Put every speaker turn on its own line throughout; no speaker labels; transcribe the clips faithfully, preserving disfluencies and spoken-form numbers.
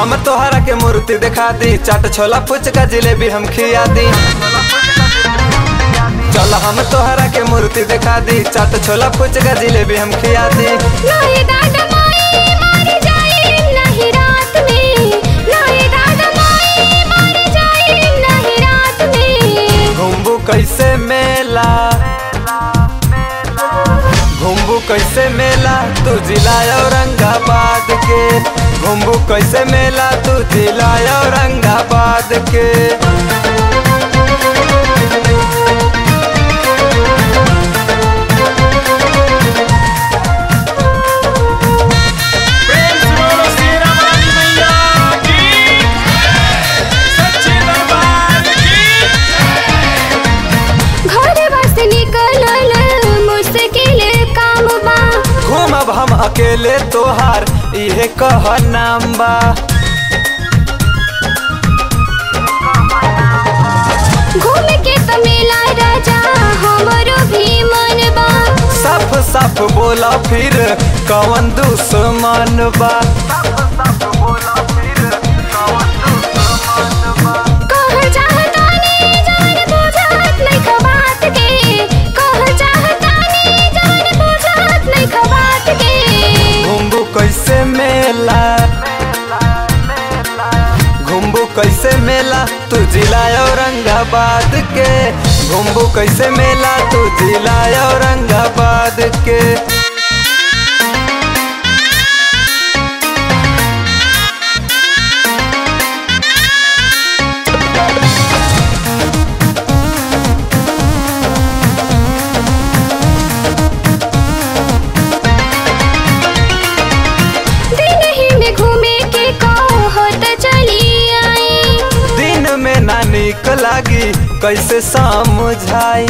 हम तोहरा के मूर्ति दिखा दी, चाट छोला फुचका जिलेबी हम खिया दी। चल हम तोहरा के मूर्ति दिखा दी, चाट छोला फुचका जिलेबी हम खिया दी।
नहीं दादा माई मर जाए नहीं रात में, नहीं दादा माई मर जाए नहीं रात में।
घुम्बू कैसे मेला, घुम्बू कैसे मेला तू जिला औरंगाबाद के, घुम्बू कैसे मेला तू जिला औरंगाबाद के। घूमब हम अकेले तोहार इहे कह नाम बा,
घूम के त मेला राजा हमरो भी मन बा।
साफ साफ बोला फिर कौन दुश्मन बा,
कहल चाहतानी जान बुझत नहीं खबात के, कहल चाहतानी जान बुझत नहीं खबात के।
घुम्बू कैसे मेला, घुम्बू कैसे मेला तू जिला औरंगाबाद के, घुम्बू कैसे मेला तू जिला औरंगाबाद के। ना निक लागी कैसे समझाई,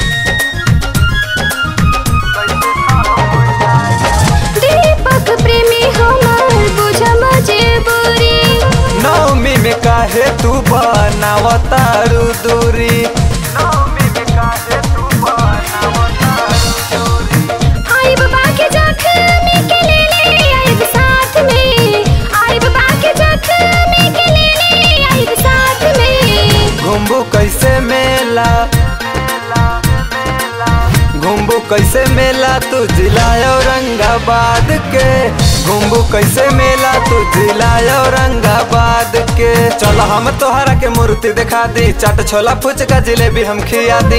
दीपक प्रेमी हमार बुझ मजबूरी।
नवमी में काहे तू बनावतारू दूरी, नवमी में काहे तू बनावतारू दूरी।
आइब बाके जख्मी के ले ले आइब साथ में, आइब बाके जख्मी के ले ले आइब साथ में।
घुम्बू कैसे मेला, घुम्बू कैसे मेला तू जिला औरंगाबाद के, घुम्बू कैसे मेला तू जिला औरंगाबाद के। चल हम तोहरा के मूर्ति दिखा दी, चाट छोला फुचका जिलेबी हम खिया दी।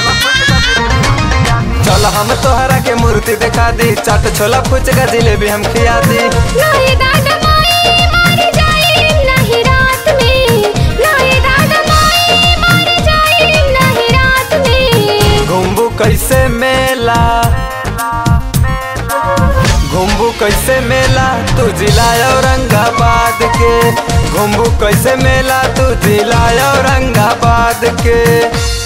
चल हम तोहरा के मूर्ति दिखा दी, चाट छोला फुचका जिलेबी हम खिया दी।
नहीं दादा माई मर जाए नहीं रात में, नहीं दादा माई मर जाए नहीं रात में।
घुम्बू कैसे मेला, घुम्बू कैसे मेला तू जिला औरंगाबाद के, घुम्बू कैसे मेला तू जिला औरंगाबाद के।